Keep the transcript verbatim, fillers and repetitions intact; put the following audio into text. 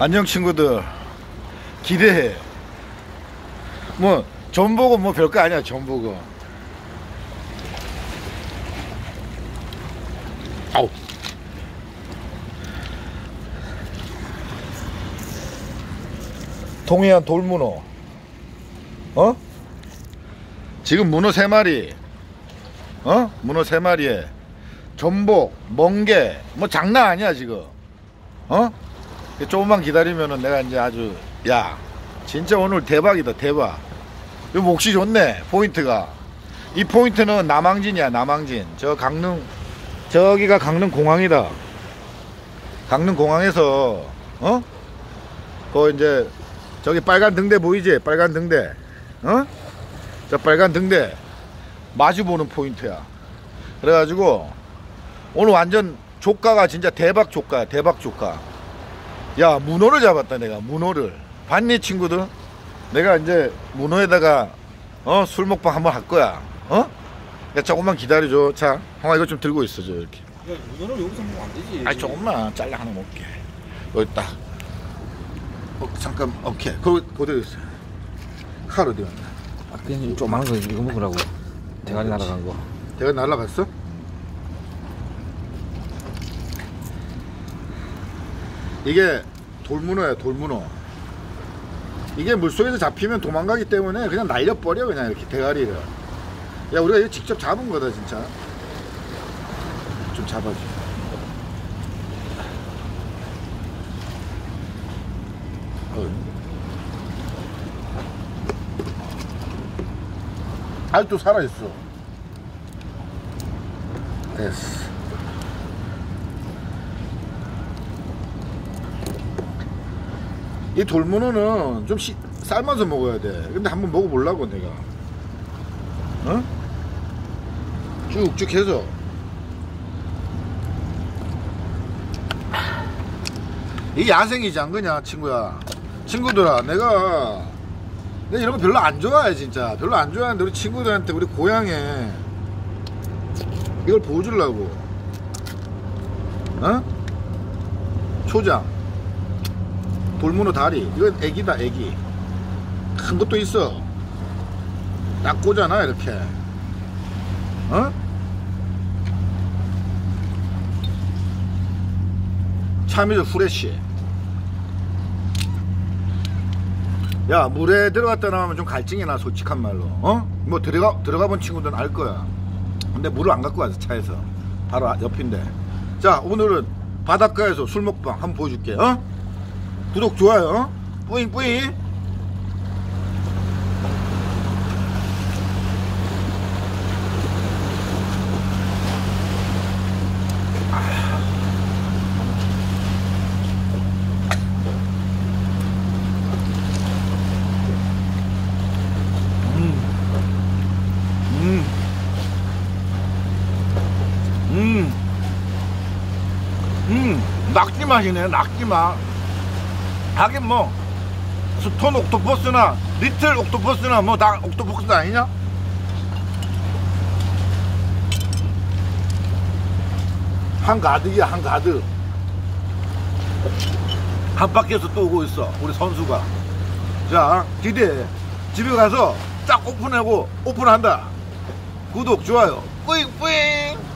안녕 친구들, 기대해. 뭐 전복은 뭐 별거 아니야. 전복은 아우 동해안 돌문어. 어? 지금 문어 세 마리. 어? 문어 세 마리에 전복, 멍게, 뭐 장난 아니야 지금. 어? 조금만 기다리면은 내가 이제 아주, 야 진짜 오늘 대박이다. 대박. 이 몫이 좋네. 포인트가, 이 포인트는 남항진이야. 남항진. 저 강릉, 저기가 강릉공항이다. 강릉공항에서 어? 그 이제 저기 빨간 등대 보이지? 빨간 등대. 어? 저 빨간 등대 마주보는 포인트야. 그래가지고 오늘 완전 조가가 진짜 대박 조가야. 대박 조가. 야, 문어를 잡았다. 내가 문어를. 봤니 친구들? 내가 이제 문어에다가 어? 술 먹방 한번 할 거야. 어? 야, 조금만 기다려줘. 자, 형아 이거 좀 들고 있어줘. 이렇게. 야, 문어를 여기서 먹으면 안 되지. 아니 조금만 잘라 하나 먹게. 여기 딱. 어, 잠깐. 오케이. 그 그대로 있어. 칼 어디 갔나? 아, 그냥 조그만 거 이거 먹으라고. 대가리 날아간 거. 대가리 날아갔어? 이게 돌문어야. 돌문어. 이게 물속에서 잡히면 도망가기 때문에 그냥 날려버려. 그냥 이렇게 대가리를. 야, 우리가 이거 직접 잡은 거다 진짜. 좀 잡아줘. 어. 아직도 살아있어. 됐어. 이 돌문어는 좀 시, 삶아서 먹어야 돼. 근데 한번 먹어보려고 내가. 어? 쭉쭉 해서. 이게 야생이지 안 그냐 친구야. 친구들아, 내가 내가 이런 거 별로 안 좋아해. 진짜 별로 안 좋아하는데 우리 친구들한테 우리 고향에 이걸 보여주려고. 어? 초장, 돌문어 다리. 이건 애기다. 애기. 큰 것도 있어. 딱 꽂아놔 이렇게. 어? 참이슬 후레쉬. 야, 물에 들어갔다 나오면 좀 갈증이 나. 솔직한 말로. 어? 뭐 들어가 들어가 본 친구들은 알 거야. 근데 물을 안 갖고 와서 차에서 바로 옆인데. 자, 오늘은 바닷가에서 술 먹방 한번 보여줄게. 어? 구독 좋아요. 어? 뿌잉 뿌잉. 음, 음, 낙지 맛이네. 낙지 맛. 하긴 뭐 스톤 옥토퍼스나 리틀 옥토퍼스나 뭐 다 옥토퍼스 아니냐? 한가득이야. 한가득. 한 바퀴에서 또 오고 있어 우리 선수가. 자, 기대해. 집에 가서 딱 오픈하고 오픈한다. 구독 좋아요 뿌잉 뿌잉.